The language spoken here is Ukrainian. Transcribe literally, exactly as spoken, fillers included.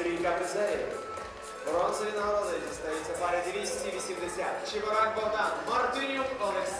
Трійка призерів. Бронзові нагороди дістаються пари двісті вісімдесят. Чебурак Богдан, Мартинюк Олексій.